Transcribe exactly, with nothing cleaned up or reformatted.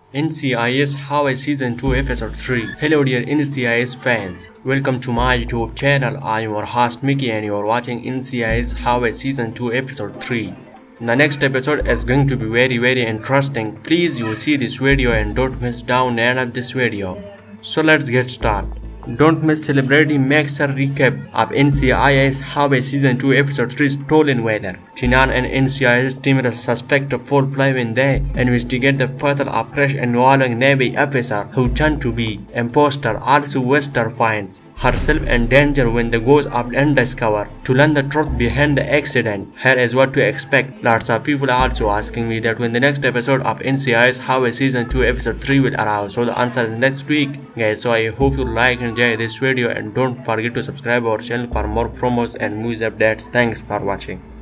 N C I S Hawaii Season two Episode three. Hello dear N C I S fans, welcome to my YouTube channel. I am your host Mickey and you are watching N C I S Hawaii Season two Episode three. The next episode is going to be very very interesting. Please you see this video and don't miss down the end of this video. So let's get started. Don't miss celebrity makes a recap of N C I S Hawaii Season two Episode three Stolen Weather. Chinan and N C I S team suspect a full fly when they investigate the fatal of crash involving Navy officer who turned to be imposter. Also Wester finds herself in danger when the goes up and discover to learn the truth behind the accident. Here is what to expect. Lots of people are also asking me that when the next episode of N C I S Hawaii Season two Episode three will arrive. So the answer is next week, guys. So I hope you like and enjoy this video and don't forget to subscribe our channel for more promos and news updates. Thanks for watching.